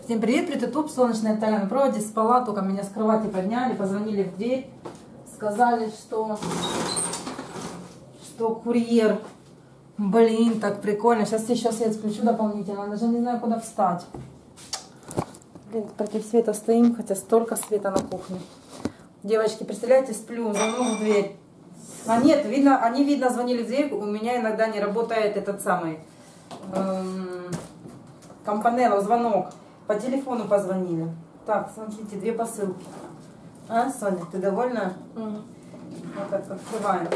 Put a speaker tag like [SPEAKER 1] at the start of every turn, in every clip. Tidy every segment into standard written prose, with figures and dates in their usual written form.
[SPEAKER 1] Всем привет, Притутуп, солнечная Наталья на проводе, спала, только меня с кровати подняли, позвонили в дверь, сказали, что курьер, блин, так прикольно, сейчас еще свет включу дополнительно, даже не знаю, куда встать. Блин, против света стоим, хотя столько света на кухне. Девочки, представляете, сплю, звонок в дверь. А нет, видно, они, видно, звонили в дверь, у меня иногда не работает этот самый, Компанелло, звонок. По телефону позвонили. Так, смотрите, 2 посылки. А, Соня, ты довольна? Вот так, открываем.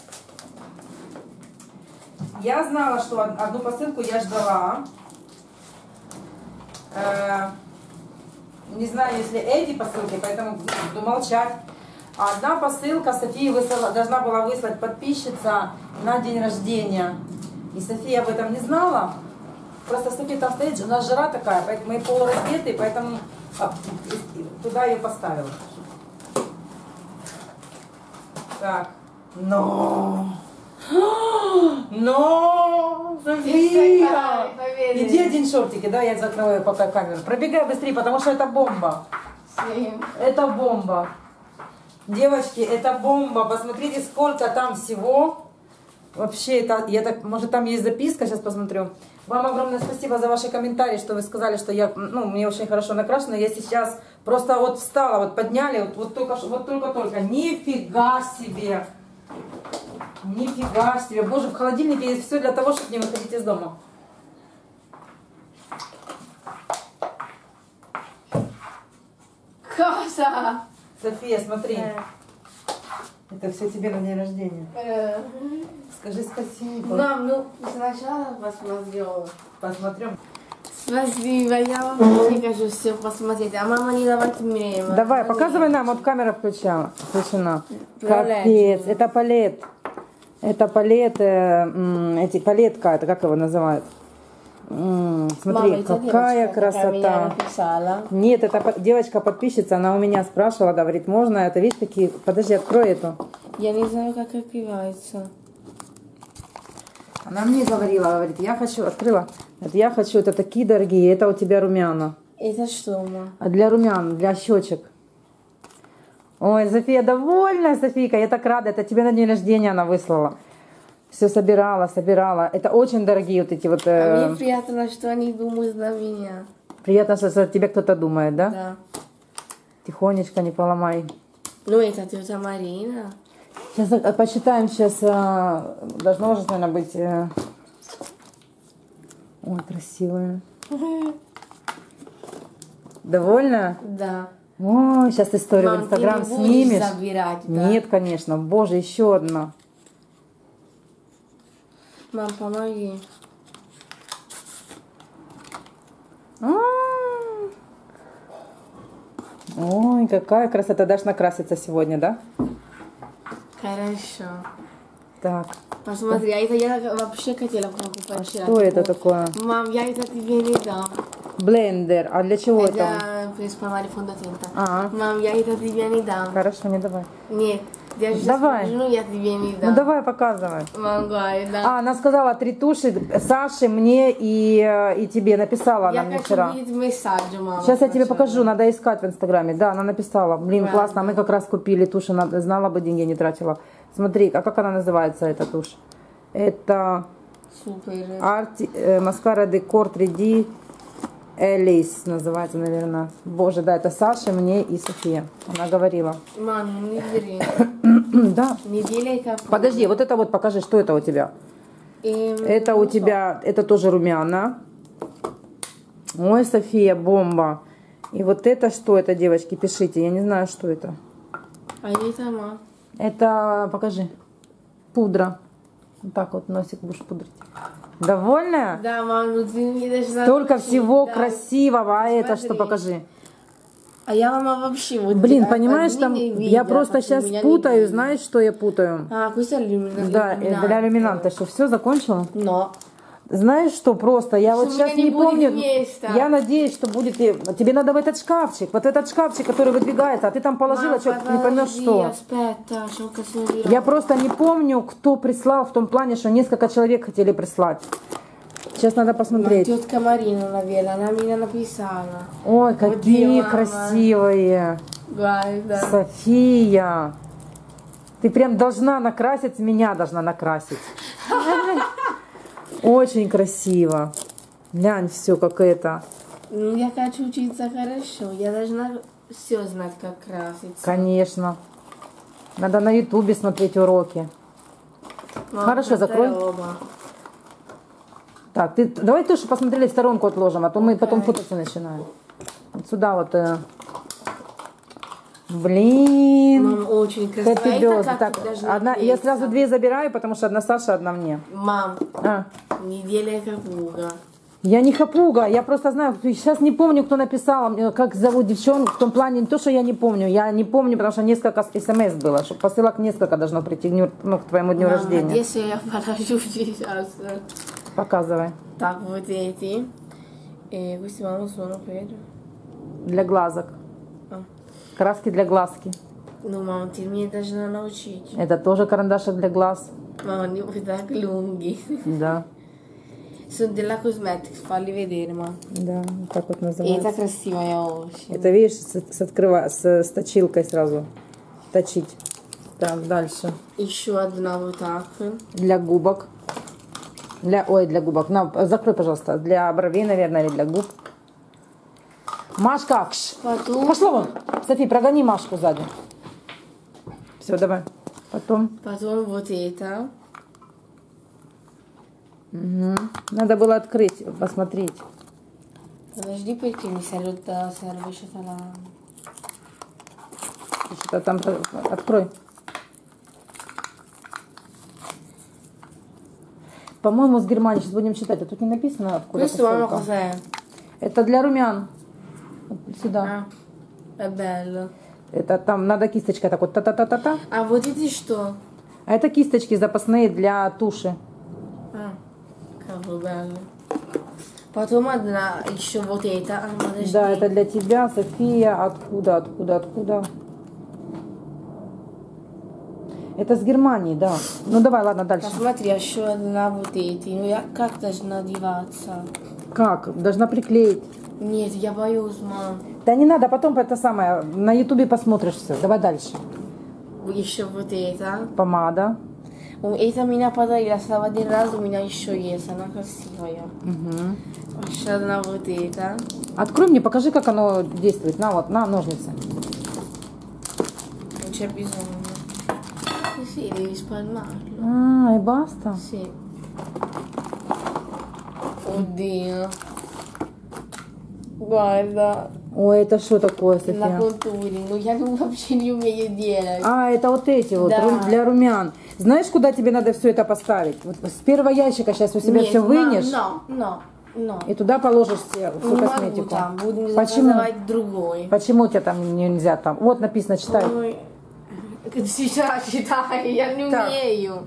[SPEAKER 1] Я знала, что одну посылку я ждала. Не знаю, если эти посылки, поэтому буду молчать. А одна посылка София должна была выслать подписчица на день рождения. И София об этом не знала. Просто София там стоит, у нас жара такая, поэтому мы полураздетые, поэтому туда ее поставила. Так. Но, София! Иди один шортики, да, я закрываю пока камеру. Пробегай быстрее, потому что это бомба. Это бомба. Девочки, это бомба. Посмотрите, сколько там всего. Вообще, это, я так, может, там есть записка, сейчас посмотрю. Вам огромное спасибо за ваши комментарии, что вы сказали, что я, мне очень хорошо накрашена. Я сейчас просто вот встала, вот подняли, вот только. Нифига себе! Нифига себе! Боже, в холодильнике есть все для того, чтобы не выходить из дома.
[SPEAKER 2] Коса!
[SPEAKER 1] София, смотри. Это все тебе на день рождения. Скажи спасибо.
[SPEAKER 2] Мам, ну сначала посмотрю.
[SPEAKER 1] Посмотрим.
[SPEAKER 2] Спасибо, я вам не хочу все посмотреть, а мама не давать мне.
[SPEAKER 1] Давай, показывай нам, вот камера включена. Капец, это палет. Это палет, палетка, это как его называют? Смотри, мама, какая красота. Нет, это девочка подписчица, она у меня спрашивала, говорит, можно это, видишь, такие, подожди, открой эту.
[SPEAKER 2] Я не знаю, как открывается.
[SPEAKER 1] Она мне говорит, я хочу, открыла, говорит, я хочу, это такие дорогие, это у тебя румяна.
[SPEAKER 2] Это что, мама?
[SPEAKER 1] А для румян, для щечек. Ой, София довольна, Софийка, я так рада, это тебе на день рождения она выслала. Все собирала. Это очень дорогие вот эти вот...
[SPEAKER 2] А мне приятно, что они думают за меня.
[SPEAKER 1] Приятно, что за тебя кто-то думает, да?
[SPEAKER 2] Да.
[SPEAKER 1] Тихонечко, не поломай.
[SPEAKER 2] Ну, это тетя Марина.
[SPEAKER 1] Сейчас посчитаем, сейчас должно же, наверное, быть... Ой, красивая. Довольна?
[SPEAKER 2] Да.
[SPEAKER 1] Ой, сейчас историю в Инстаграм снимешь.
[SPEAKER 2] Забирать, да?
[SPEAKER 1] Нет, конечно. Боже, еще одна.
[SPEAKER 2] Мам, помоги.
[SPEAKER 1] Ой, какая красота. Дашь накраситься сегодня, да?
[SPEAKER 2] Хорошо.
[SPEAKER 1] Так.
[SPEAKER 2] Посмотри, а это я вообще хотела покупать.
[SPEAKER 1] А что это такое?
[SPEAKER 2] Мам, я это тебе не дам.
[SPEAKER 1] Блендер. А для чего это?
[SPEAKER 2] Это приспомали фондатента.
[SPEAKER 1] Ага.
[SPEAKER 2] Мам, я это тебе не дам.
[SPEAKER 1] Хорошо, не давай.
[SPEAKER 2] Нет. Я сейчас
[SPEAKER 1] Давай.
[SPEAKER 2] покажу, я тебе не дам.
[SPEAKER 1] Ну давай, показывай.
[SPEAKER 2] Мам, говорит, да.
[SPEAKER 1] А, она сказала 3 туши Саше, мне и тебе. Написала она мне вчера.
[SPEAKER 2] Я хочу видеть месседж, мама.
[SPEAKER 1] Сейчас я тебе покажу, надо искать в Инстаграме. Да, она написала. Блин,
[SPEAKER 2] Да.
[SPEAKER 1] классно, мы как раз купили туши, знала бы, деньги не тратила. Смотри, а как она называется, эта тушь? Это
[SPEAKER 2] Супер.
[SPEAKER 1] Маскара Декор 3D Элис называется, наверное. Боже, да, это Саша, мне и София. Она говорила.
[SPEAKER 2] Мам, не бери.
[SPEAKER 1] Да.
[SPEAKER 2] Не делай как.
[SPEAKER 1] Подожди, вот это вот покажи, что это у тебя. Это у тебя, это тоже румяна. Ой, София, бомба. И вот это что это, девочки, пишите, я не знаю, что это.
[SPEAKER 2] А это, мам?
[SPEAKER 1] Это, покажи, пудра. Вот так вот носик будешь пудрить. Довольная?
[SPEAKER 2] Да, мам, ну ты мне даже...
[SPEAKER 1] Столько всего
[SPEAKER 2] да.
[SPEAKER 1] красивого, а это
[SPEAKER 2] Смотри.
[SPEAKER 1] что, покажи.
[SPEAKER 2] А я, мама, вообще... Вот,
[SPEAKER 1] Блин, понимаешь, там
[SPEAKER 2] не
[SPEAKER 1] я просто сейчас путаю, знаешь, что я путаю?
[SPEAKER 2] А, questo è l'illuminante.
[SPEAKER 1] Да, для люминанта, что все закончила?
[SPEAKER 2] Но.
[SPEAKER 1] Знаешь что, просто, я вот
[SPEAKER 2] У
[SPEAKER 1] сейчас
[SPEAKER 2] меня
[SPEAKER 1] не
[SPEAKER 2] не будет
[SPEAKER 1] помню,
[SPEAKER 2] места.
[SPEAKER 1] я надеюсь, что будет, тебе надо в этот шкафчик, который выдвигается, а ты там положила, что не поймешь что. Я просто не помню, кто прислал, в том плане, что несколько человек хотели прислать. Сейчас надо посмотреть.
[SPEAKER 2] Тетка Марина, наверное, она меня написала.
[SPEAKER 1] Ой, какие
[SPEAKER 2] Вот,
[SPEAKER 1] красивые.
[SPEAKER 2] Guarda.
[SPEAKER 1] София. Ты прям должна накрасить, меня должна накрасить. Очень красиво. Глянь, все как это.
[SPEAKER 2] Ну, я хочу учиться хорошо. Я должна все знать, как краситься.
[SPEAKER 1] Конечно. Надо на ютубе смотреть уроки.
[SPEAKER 2] Мама,
[SPEAKER 1] Хорошо, закрой.
[SPEAKER 2] оба.
[SPEAKER 1] Так, давай тоже посмотрели, в сторонку отложим, а то мы потом путаться начинаем. Вот сюда вот. Блин.
[SPEAKER 2] Мам, очень красиво.
[SPEAKER 1] Happy
[SPEAKER 2] Это
[SPEAKER 1] birthday.
[SPEAKER 2] как
[SPEAKER 1] Так,
[SPEAKER 2] должны
[SPEAKER 1] одна, я
[SPEAKER 2] клеиться.
[SPEAKER 1] сразу две забираю, потому что одна Саша, одна мне.
[SPEAKER 2] Мам,
[SPEAKER 1] А.
[SPEAKER 2] неделя капуга.
[SPEAKER 1] Я не хапуга, я просто знаю, сейчас не помню, кто написал, как зовут девчонку, в том плане, не то, что я не помню, потому что несколько смс было, что посылок несколько должно прийти к твоему дню рождения.
[SPEAKER 2] Надеюсь, я положу сейчас.
[SPEAKER 1] Показывай.
[SPEAKER 2] Так, вот эти. Questi vanno sono per...
[SPEAKER 1] Для глазок.
[SPEAKER 2] А.
[SPEAKER 1] Краски для глазки.
[SPEAKER 2] Ну, мама, ты меня должна научить.
[SPEAKER 1] Это тоже карандашик для глаз.
[SPEAKER 2] Mamma, ne vuoi так lunghi.
[SPEAKER 1] Да.
[SPEAKER 2] Sono della Cosmetics, falli vedere, ma.
[SPEAKER 1] Да, вот так вот
[SPEAKER 2] И
[SPEAKER 1] называется.
[SPEAKER 2] это красивая очень.
[SPEAKER 1] Это, видишь, с точилкой сразу точить. Так, дальше.
[SPEAKER 2] Еще одна вот так.
[SPEAKER 1] Для губок. Для губок. На, закрой, пожалуйста. Для бровей, наверное, или для губ. Машка,
[SPEAKER 2] Потом...
[SPEAKER 1] пошла вон. Софи, прогони Машку сзади. Все, давай. Потом.
[SPEAKER 2] Потом вот это.
[SPEAKER 1] Угу. Надо было открыть, посмотреть.
[SPEAKER 2] Подожди, perché mi serve что-то на...
[SPEAKER 1] Что-то там открой. По-моему, с Германии. Сейчас будем читать. А тут не написано, откуда
[SPEAKER 2] Questo mamma
[SPEAKER 1] посылка.
[SPEAKER 2] cos'è?
[SPEAKER 1] Это для румян. Вот сюда.
[SPEAKER 2] È bello.
[SPEAKER 1] Это там надо кисточкой так вот та-та-та-та-та.
[SPEAKER 2] А вот эти что?
[SPEAKER 1] А это кисточки запасные для туши.
[SPEAKER 2] А, cavolo, bello. Потом одна, еще вот это. А, подожди.
[SPEAKER 1] Да, это для тебя, София. Откуда? Это с Германии, да. Ну давай, ладно, дальше.
[SPEAKER 2] Посмотри, еще одна вот эти. Ну я как должна одеваться?
[SPEAKER 1] Как? Должна приклеить.
[SPEAKER 2] Нет, я боюсь, мам.
[SPEAKER 1] Да не надо, потом это самое, на ютубе посмотришь все. Давай дальше.
[SPEAKER 2] Еще вот это.
[SPEAKER 1] Помада.
[SPEAKER 2] Это меня подарили, слава один раз у меня еще есть, она красивая.
[SPEAKER 1] Угу.
[SPEAKER 2] Еще одна вот это.
[SPEAKER 1] Открой мне, покажи, как оно действует. На, вот, на ножницы.
[SPEAKER 2] Non c'è bisogno. Sì, devi spalmarlo.
[SPEAKER 1] А, и баста.
[SPEAKER 2] Sì. Oddio. Guarda,
[SPEAKER 1] Ой, это что такое,
[SPEAKER 2] la
[SPEAKER 1] София?
[SPEAKER 2] contouring. Ну я вообще не умею делать.
[SPEAKER 1] А, это вот эти вот,
[SPEAKER 2] Да.
[SPEAKER 1] для румян. Знаешь, куда тебе надо все это поставить? Вот с первого ящика сейчас у себя
[SPEAKER 2] Нет,
[SPEAKER 1] все
[SPEAKER 2] мам,
[SPEAKER 1] вынешь.
[SPEAKER 2] No.
[SPEAKER 1] И туда положишь всю
[SPEAKER 2] Не могу
[SPEAKER 1] косметику.
[SPEAKER 2] там, будем
[SPEAKER 1] Почему?
[SPEAKER 2] заказывать другой.
[SPEAKER 1] Почему у тебя там нельзя там? Вот написано, читай.
[SPEAKER 2] Ой, сейчас читай, я не
[SPEAKER 1] Так.
[SPEAKER 2] умею.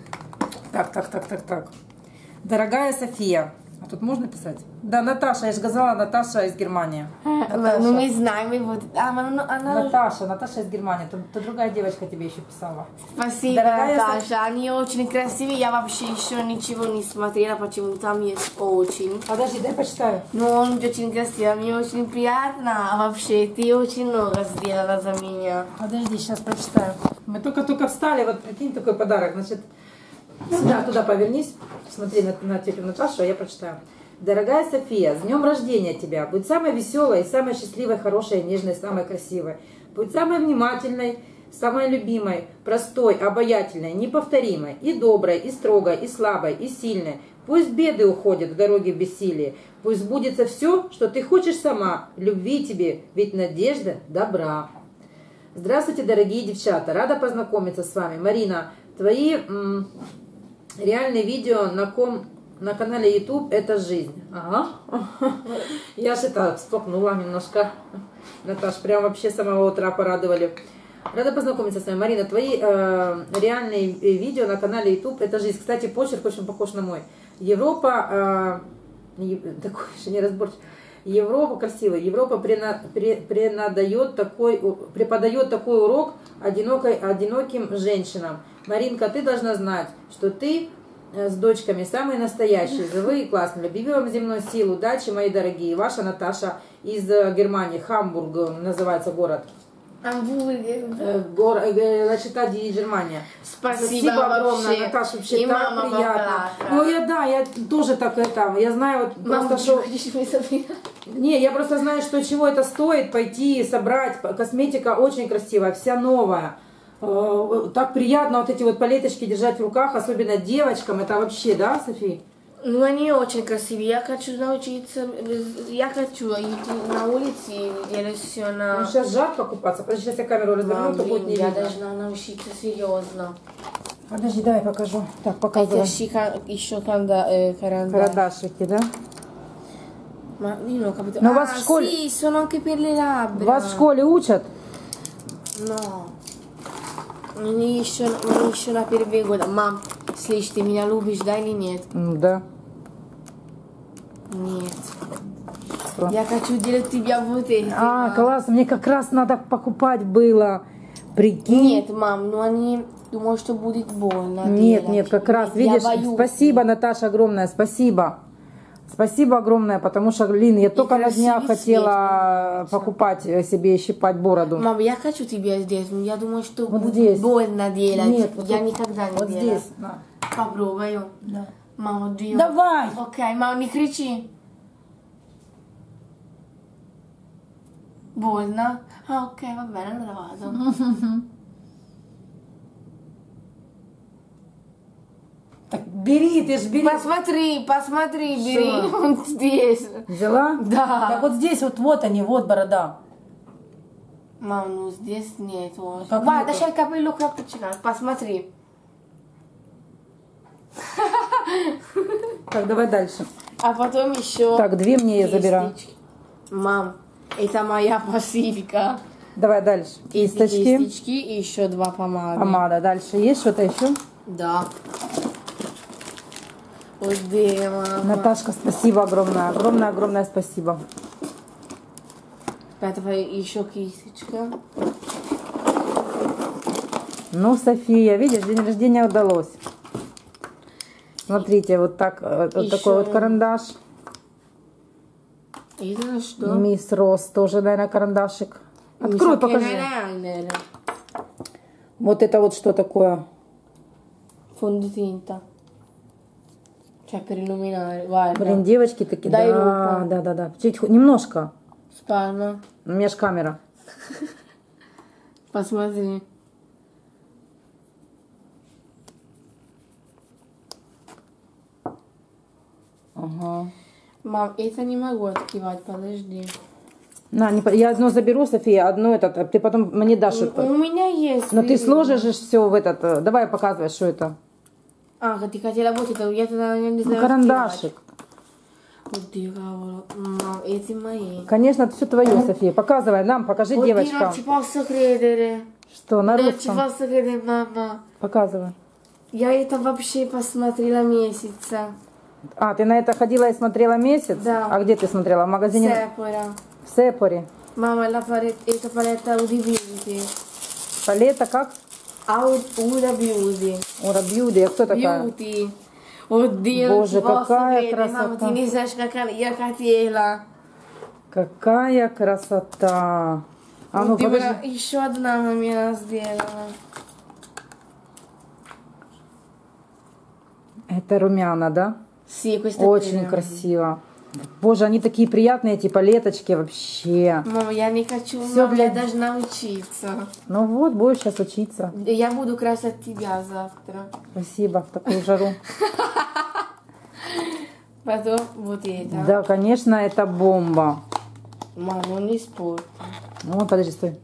[SPEAKER 1] Так. Дорогая София. А тут можно писать? Да, Наташа, я же сказала, Наташа из Германии. Наташа.
[SPEAKER 2] Ну мы знаем, и вот... она...
[SPEAKER 1] Наташа из Германии. Тут другая девочка тебе еще писала.
[SPEAKER 2] Спасибо,
[SPEAKER 1] Дорогая
[SPEAKER 2] Наташа, они очень красивые. Я вообще еще ничего не смотрела, почему там есть очень.
[SPEAKER 1] Подожди, дай почитаю.
[SPEAKER 2] Ну, он очень красивый, мне очень приятно. А вообще, ты очень много сделала за меня.
[SPEAKER 1] Подожди, сейчас прочитаю. Мы только встали, вот прикинь, такой подарок. Значит, сюда, туда повернись, смотри на тетю Наташу, а я прочитаю. Дорогая София, с днем рождения тебя! Будь самой веселой, самой счастливой, хорошей, нежной, самой красивой. Будь самой внимательной, самой любимой, простой, обаятельной, неповторимой, и доброй, и строгой, и слабой, и сильной. Пусть беды уходят в дороге бессилия. Пусть сбудется все, что ты хочешь сама. Любви тебе, ведь надежда добра. Здравствуйте, дорогие девчата! Рада познакомиться с вами. Марина, твои реальные видео на канале YouTube «Это жизнь». Ага. Я же это всплакнула немножко. Наташ, прям вообще с самого утра порадовали. Рада познакомиться с вами. Марина, твои реальные видео на канале YouTube «Это жизнь». Кстати, почерк очень похож на мой. Европа, такой же неразборчивый. Европа красивая. Европа преподает такой урок одиноким женщинам. Маринка, ты должна знать, что ты с дочками, самые настоящие, живые и классные. Любви вам земной сил, удачи, мои дорогие. Ваша Наташа из Германии, Хамбург называется город. Città di Germania.
[SPEAKER 2] Спасибо
[SPEAKER 1] огромное, Наташа, вообще
[SPEAKER 2] и
[SPEAKER 1] так
[SPEAKER 2] мама
[SPEAKER 1] приятно.
[SPEAKER 2] поплакала.
[SPEAKER 1] Ну я тоже так это, я знаю вот
[SPEAKER 2] Мама,
[SPEAKER 1] просто что...
[SPEAKER 2] хочешь.
[SPEAKER 1] Не, я просто знаю, что чего это стоит пойти собрать. Косметика очень красивая, вся новая. Так приятно вот эти вот палеточки держать в руках, особенно девочкам. Это вообще, да, София?
[SPEAKER 2] Ну, они очень красивые. Я хочу научиться, я хочу идти на улице и делать все на...
[SPEAKER 1] Ну, сейчас жарко купаться. Подожди, сейчас я камеру разверну, то будет не
[SPEAKER 2] я
[SPEAKER 1] видно.
[SPEAKER 2] должна научиться серьезно.
[SPEAKER 1] Подожди, давай покажу. Так, показывай.
[SPEAKER 2] Это еще карандаш.
[SPEAKER 1] Карандашики, да?
[SPEAKER 2] Ma io non ho capito.
[SPEAKER 1] Ma va a scuola-
[SPEAKER 2] Sì, sono anche per le labbra.
[SPEAKER 1] Вас в школе учат?
[SPEAKER 2] No. Мне еще на первый год. Мам, слышь, ты меня любишь, да или нет?
[SPEAKER 1] Да.
[SPEAKER 2] Нет.
[SPEAKER 1] Что?
[SPEAKER 2] Я хочу делать тебя вот это.
[SPEAKER 1] А, класс, мне как раз надо покупать было. Прикинь.
[SPEAKER 2] Нет, мам, ну они думают, что будет больно.
[SPEAKER 1] Нет,
[SPEAKER 2] делать.
[SPEAKER 1] нет, как раз,
[SPEAKER 2] Я
[SPEAKER 1] видишь,
[SPEAKER 2] боюсь.
[SPEAKER 1] спасибо, Наташа, огромное, спасибо. Спасибо огромное, потому что, Лин, я только на днях
[SPEAKER 2] красивый
[SPEAKER 1] хотела
[SPEAKER 2] цвет,
[SPEAKER 1] покупать себе и щипать бороду.
[SPEAKER 2] Мам, я хочу тебя здесь, но я думаю, что
[SPEAKER 1] Вот
[SPEAKER 2] будет
[SPEAKER 1] здесь.
[SPEAKER 2] больно делать.
[SPEAKER 1] Нет, вот
[SPEAKER 2] я
[SPEAKER 1] тут-
[SPEAKER 2] никогда не
[SPEAKER 1] Вот
[SPEAKER 2] делала.
[SPEAKER 1] здесь. На.
[SPEAKER 2] Попробую.
[SPEAKER 1] Да.
[SPEAKER 2] Мама, Dio.
[SPEAKER 1] Давай!
[SPEAKER 2] Ok, ma не кричи. Больно? Ah, ok, va bene, allora vado.
[SPEAKER 1] Так бери, ты ж бери.
[SPEAKER 2] Посмотри, бери. Он здесь.
[SPEAKER 1] Взяла?
[SPEAKER 2] Да.
[SPEAKER 1] Так вот здесь вот они, вот борода.
[SPEAKER 2] Мам, ну здесь нет.
[SPEAKER 1] Как
[SPEAKER 2] Ва,
[SPEAKER 1] нету?
[SPEAKER 2] дашай капеллу крапочка. Посмотри.
[SPEAKER 1] Так, давай дальше.
[SPEAKER 2] А потом еще...
[SPEAKER 1] Так, 2 мне я забираю.
[SPEAKER 2] кисточки. Мам, это моя посылка.
[SPEAKER 1] Давай дальше.
[SPEAKER 2] Эти
[SPEAKER 1] Кисточки.
[SPEAKER 2] кисточки и еще 2 помады.
[SPEAKER 1] Помада. Дальше есть что-то еще?
[SPEAKER 2] Да. Вот где, мама.
[SPEAKER 1] Наташка, спасибо огромное. Огромное спасибо.
[SPEAKER 2] Давай еще кисточка.
[SPEAKER 1] Ну, София, видишь, день рождения удалось. Смотрите, вот так, вот
[SPEAKER 2] Еще.
[SPEAKER 1] такой вот карандаш.
[SPEAKER 2] Это что?
[SPEAKER 1] Мисс Рос, тоже, наверное, карандашик. Открой, покажи.
[SPEAKER 2] Eyeliner.
[SPEAKER 1] Вот это вот что такое?
[SPEAKER 2] Fondotinta. Cioè per illuminare, guarda.
[SPEAKER 1] Блин, девочки такие.
[SPEAKER 2] Дай
[SPEAKER 1] Да,
[SPEAKER 2] руку.
[SPEAKER 1] да. Чуть немножко.
[SPEAKER 2] Спально.
[SPEAKER 1] У меня ж камера.
[SPEAKER 2] Посмотри.
[SPEAKER 1] Ага.
[SPEAKER 2] Мам, это не могу открывать, подожди.
[SPEAKER 1] На, я одно заберу, София, одно этот, а ты потом мне дашь это.
[SPEAKER 2] У меня есть.
[SPEAKER 1] Но ты
[SPEAKER 2] видишь?
[SPEAKER 1] сложишь все в этот. Давай показывай, что это.
[SPEAKER 2] А, ты хотела вот это, я тогда не знаю.
[SPEAKER 1] Карандашик.
[SPEAKER 2] Вот дьявolo. Мам, эти мои.
[SPEAKER 1] Конечно, это все твое, София. Показывай нам, покажи
[SPEAKER 2] Oddio,
[SPEAKER 1] девочкам.
[SPEAKER 2] non ci posso credere.
[SPEAKER 1] Что, на
[SPEAKER 2] Non ci
[SPEAKER 1] русском?
[SPEAKER 2] posso credere, mamma.
[SPEAKER 1] Показывай.
[SPEAKER 2] Я это вообще посмотрела месяца.
[SPEAKER 1] А, ты на это ходила и смотрела месяц?
[SPEAKER 2] Да.
[SPEAKER 1] А где ты смотрела? В магазине?
[SPEAKER 2] Sephora.
[SPEAKER 1] В Сепоре.
[SPEAKER 2] Мама, это палетта Uda Beauty.
[SPEAKER 1] Палета как?
[SPEAKER 2] Uda Beauty.
[SPEAKER 1] Ура Бьюди. А кто такая?
[SPEAKER 2] Beauty. Oddio,
[SPEAKER 1] Боже,
[SPEAKER 2] non ci posso
[SPEAKER 1] какая
[SPEAKER 2] credere. Mamma,
[SPEAKER 1] красота.
[SPEAKER 2] ты не знаешь, какая я хотела.
[SPEAKER 1] Какая красота. А ну, подожди.
[SPEAKER 2] Еще одна мама сделала.
[SPEAKER 1] Это румяна, да?
[SPEAKER 2] Sì, questa
[SPEAKER 1] Очень
[SPEAKER 2] è
[SPEAKER 1] красиво. Боже, они такие приятные, эти палеточки вообще.
[SPEAKER 2] Мама, я не хочу,
[SPEAKER 1] Всё
[SPEAKER 2] мама,
[SPEAKER 1] для-
[SPEAKER 2] я должна учиться.
[SPEAKER 1] Ну вот, будешь сейчас учиться.
[SPEAKER 2] Я буду красить тебя завтра.
[SPEAKER 1] Спасибо, в такую жару.
[SPEAKER 2] Потом вот это.
[SPEAKER 1] Да, конечно, это бомба.
[SPEAKER 2] Мама, ну не спорь.
[SPEAKER 1] Ну, подожди, стой.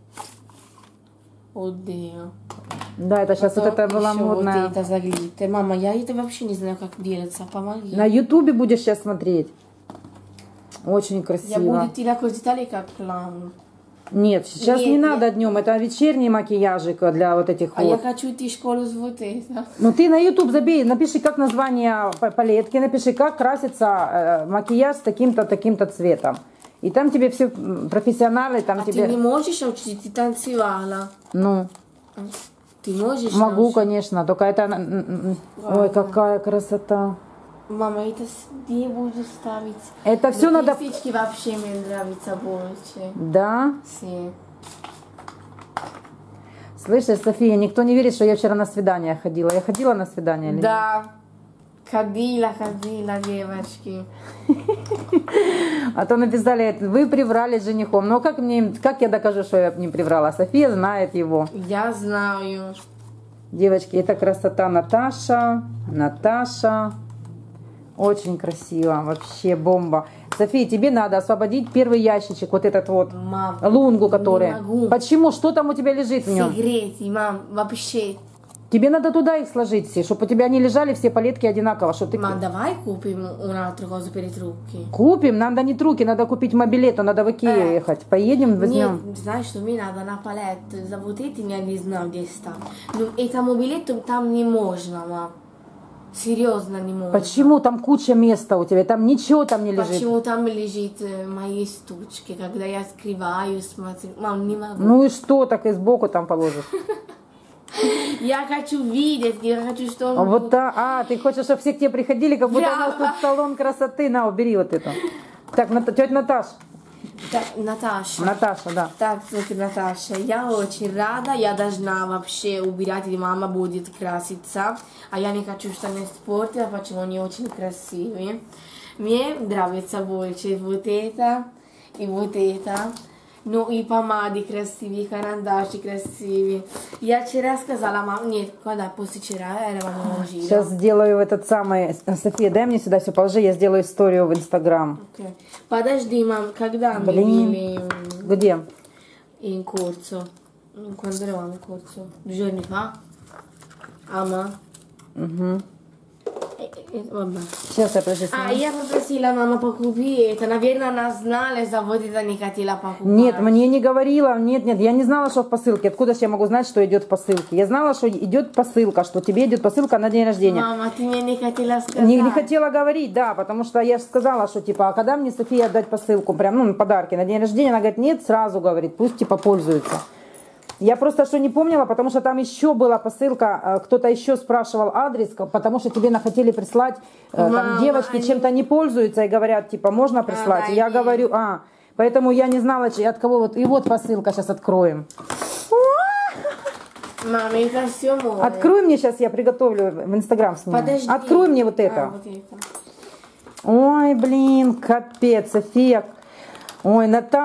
[SPEAKER 2] Oddio.
[SPEAKER 1] Да, это сейчас вот
[SPEAKER 2] Потом
[SPEAKER 1] это была
[SPEAKER 2] еще
[SPEAKER 1] модная.
[SPEAKER 2] Вот это за глиттер. Мама, я это вообще не знаю, как делается. Помоги.
[SPEAKER 1] На Ютубе будешь сейчас смотреть. Очень
[SPEAKER 2] Я
[SPEAKER 1] красиво.
[SPEAKER 2] буду делать хоть детали как клаун.
[SPEAKER 1] Нет, сейчас
[SPEAKER 2] Нет,
[SPEAKER 1] не
[SPEAKER 2] я-
[SPEAKER 1] надо днем. Это вечерний макияжик для вот этих
[SPEAKER 2] А я
[SPEAKER 1] вот.
[SPEAKER 2] хочу идти в школу с вот это.
[SPEAKER 1] Ну ты на YouTube забей, напиши как название палетки, напиши как красится макияж с таким-то, таким-то цветом. И там тебе все профессионалы, там
[SPEAKER 2] А
[SPEAKER 1] тебе...
[SPEAKER 2] ты не можешь учить, ты танцевала.
[SPEAKER 1] Ну,
[SPEAKER 2] Ты Ты можешь?
[SPEAKER 1] Могу, конечно, только это... Ой, какая красота.
[SPEAKER 2] Мама, это где будешь ставить?
[SPEAKER 1] Это все надо...
[SPEAKER 2] Листички вообще мне нравятся больше.
[SPEAKER 1] Да?
[SPEAKER 2] Си.
[SPEAKER 1] Слышишь, София, никто не верит, что я вчера на свидание ходила. Я ходила на свидание или
[SPEAKER 2] Да. Ходила, девочки.
[SPEAKER 1] А то написали, вы приврали с женихом. Но как я докажу, что я не приврала? София знает его.
[SPEAKER 2] Я знаю.
[SPEAKER 1] Девочки, это красота Наташа. Наташа. Очень красиво. Вообще бомба. София, тебе надо освободить первый ящичек. Вот этот вот.
[SPEAKER 2] Мам,
[SPEAKER 1] лунгу, который.
[SPEAKER 2] не могу.
[SPEAKER 1] Почему? Что там у тебя лежит в нем?
[SPEAKER 2] Секреты, мам, вообще.
[SPEAKER 1] Тебе надо туда их сложить все, чтобы у тебя не лежали все палетки одинаково. Чтобы ты...
[SPEAKER 2] Мам, давай купим un'altra cosa per i trucchi.
[SPEAKER 1] Купим, нам надо не руки, надо купить мобилету, надо в Икею ехать. Поедем, возьмем.
[SPEAKER 2] Нет, знаешь, что мне надо на палет. За вот этим я не знаю, где там. Но это мобилету там не можно, мам. Серьезно не можно.
[SPEAKER 1] Почему? Там куча места у тебя, там ничего там не лежит.
[SPEAKER 2] Почему там лежит мои штучки, когда я скрываю, смотрю. Мам, не могу.
[SPEAKER 1] Ну и что, так и сбоку там положишь.
[SPEAKER 2] Я хочу видеть, я хочу, что он...
[SPEAKER 1] Вот да, ты хочешь, чтобы все к тебе приходили, как будто у нас тут салон красоты. На, убери вот это. Так, тетя Наташа.
[SPEAKER 2] Так, Наташа.
[SPEAKER 1] Наташа, да.
[SPEAKER 2] Так, Наташа, я очень рада, я должна вообще убирать, и мама будет краситься. А я не хочу, что она испортила, почему они очень красивые. Мне нравится больше вот это и вот это. Ну и помады красивые, карандаши красивые. Я вчера сказала маме, нет, когда после вчера, eravamo in giro.
[SPEAKER 1] Сейчас сделаю этот самый... София, дай мне сюда все положи, я сделаю историю в Инстаграм.
[SPEAKER 2] Okay. Подожди, мам, когда мы
[SPEAKER 1] Блин.
[SPEAKER 2] были
[SPEAKER 1] Где?
[SPEAKER 2] in corso? Quando eravamo in corso? 2 giorni fa? Ama?
[SPEAKER 1] Угу.
[SPEAKER 2] Vabbè.
[SPEAKER 1] Сейчас я подожди.
[SPEAKER 2] Я попросила мама покупить это. Наверное, она знала, за вот это не хотела покупать.
[SPEAKER 1] Нет, мне не говорила, нет, я не знала, что в посылке. Откуда же я могу знать, что идет в посылке? Я знала, что идет посылка, что тебе идет посылка на день рождения.
[SPEAKER 2] Мама, ты мне не хотела сказать.
[SPEAKER 1] Не хотела говорить, да, потому что я же сказала, что типа, а когда мне София отдать посылку, прям, ну, подарки на день рождения, она говорит, нет, сразу говорит, пусть типа пользуется. Я просто что не помнила, потому что там еще была посылка, кто-то еще спрашивал адрес, потому что тебе хотели прислать, там девочки чем-то не пользуются и говорят, типа, можно прислать?
[SPEAKER 2] Да,
[SPEAKER 1] Я говорю, поэтому я не знала, от кого, вот, и вот посылка, сейчас откроем.
[SPEAKER 2] Мама, это все мое.
[SPEAKER 1] Открой мне сейчас, я приготовлю, в Инстаграм сниму.
[SPEAKER 2] Подожди.
[SPEAKER 1] Открой мне вот это.
[SPEAKER 2] Вот это.
[SPEAKER 1] Ой, блин, капец, София. Ой,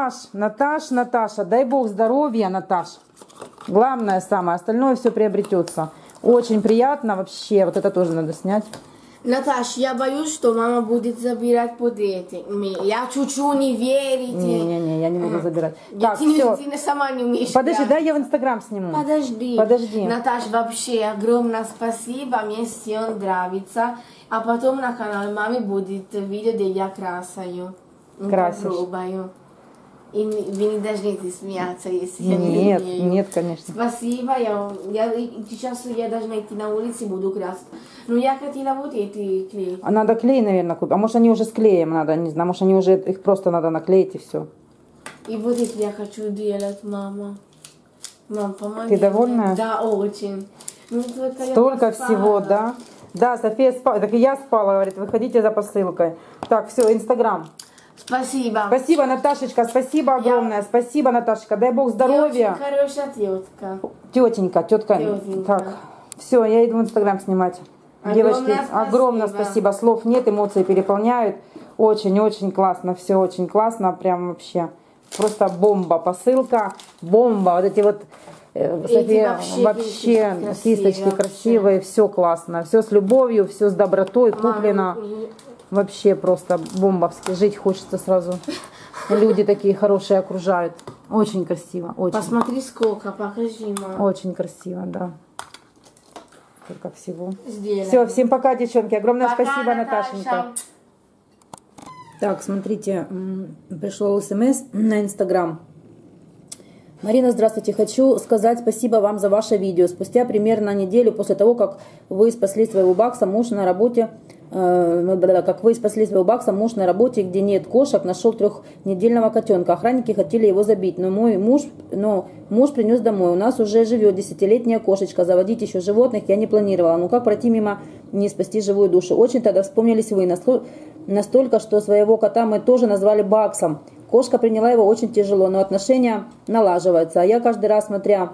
[SPEAKER 1] Наташа, дай бог здоровья, Наташ. Главное самое, остальное все приобретется. Очень приятно вообще, вот это тоже надо снять.
[SPEAKER 2] Наташ, я боюсь, что мама будет забирать под этим. Я чуть-чуть не верите.
[SPEAKER 1] Не, я не буду забирать. Так,
[SPEAKER 2] ты
[SPEAKER 1] все.
[SPEAKER 2] сама не умеешь.
[SPEAKER 1] Подожди, дай я в Инстаграм сниму.
[SPEAKER 2] Подожди. Наташ, вообще огромное спасибо, мне все нравится. А потом на канале мамы будет видео, где я красаю.
[SPEAKER 1] Красишь.
[SPEAKER 2] Попробую. И вы не должны смеяться, если я не умею.
[SPEAKER 1] Нет, конечно.
[SPEAKER 2] Спасибо, сейчас я должна идти на улицу и буду красить. Но я хотела вот эти клей.
[SPEAKER 1] А надо клей, наверное, купить. А может они уже с клеем надо, не знаю. Может они уже, их просто надо наклеить и все.
[SPEAKER 2] И вот эти я хочу делать, мама. Мам, помоги.
[SPEAKER 1] Ты довольна?
[SPEAKER 2] Мне. Да, очень. Ну,
[SPEAKER 1] столько всего, да? Да, София спала. Так и я спала, говорит, выходите за посылкой. Так, все, Инстаграм.
[SPEAKER 2] Спасибо.
[SPEAKER 1] Спасибо, Наташечка, спасибо огромное. Спасибо, Наташечка, дай бог здоровья.
[SPEAKER 2] Я очень хорошая тетка.
[SPEAKER 1] Тетенька. Так, все, я иду в Инстаграм снимать. Девочки, огромное спасибо. Слов нет, эмоции переполняют. Очень классно, все очень классно, прям вообще. Просто бомба, посылка, бомба. Вот эти вот, София, вообще кисточки красивые, все классно. Все с любовью, все с добротой, куплено. Вообще просто бомбовски. Жить хочется сразу. Люди такие хорошие окружают. Очень красиво. Очень.
[SPEAKER 2] Посмотри сколько, покажи, мама.
[SPEAKER 1] Очень красиво, да. Сколько всего.
[SPEAKER 2] Сделаем.
[SPEAKER 1] Все, всем пока, девчонки. Огромное
[SPEAKER 2] Пока,
[SPEAKER 1] спасибо,
[SPEAKER 2] Наташа.
[SPEAKER 1] Наташенька. Так, смотрите, пришел СМС на Инстаграм. Марина, здравствуйте. Хочу сказать спасибо вам за ваше видео. Спустя примерно неделю после того, как вы спасли своего Бакса, муж на работе
[SPEAKER 3] как вы спасли своего Бакса, муж на работе, где нет кошек, нашел 3-недельного котенка. Охранники хотели его забить, но муж принес домой. У нас уже живет 10-летняя кошечка. Заводить еще животных я не планировала. Ну как пройти мимо, не спасти живую душу? Очень тогда вспомнились вы. Настолько, что своего кота мы тоже назвали Баксом. Кошка приняла его очень тяжело, но отношения налаживаются. А я каждый раз, смотря...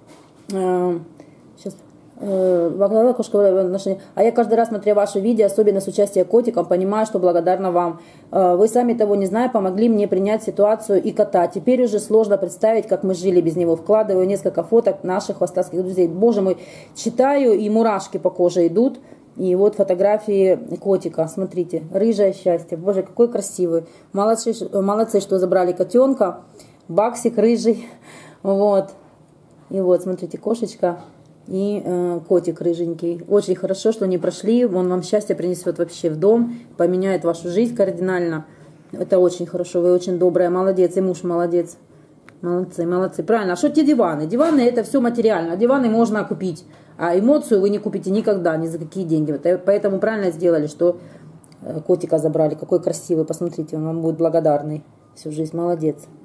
[SPEAKER 3] А я каждый раз, смотря ваши видео, особенно с участием котиком, понимаю, что благодарна вам. Вы сами того не зная, помогли мне принять ситуацию и кота. Теперь уже сложно представить, как мы жили без него. Вкладываю несколько фоток наших хвостатских друзей. Боже мой, читаю, и мурашки по коже идут. И вот фотографии котика. Смотрите, рыжее счастье. Боже, какой красивый. Молодцы, что забрали котенка. Баксик рыжий. Вот. И вот, смотрите, кошечка. И котик рыженький. Очень хорошо, что не прошли. Он вам счастье принесет вообще в дом. Поменяет вашу жизнь кардинально. Это очень хорошо. Вы очень добрая. Молодец. И муж молодец. Молодцы, молодцы. Правильно. А что те диваны? Диваны это все материально. Диваны можно купить. А эмоцию вы не купите никогда. Ни за какие деньги. Поэтому правильно сделали, что котика забрали. Какой красивый. Посмотрите, он вам будет благодарный всю жизнь. Молодец.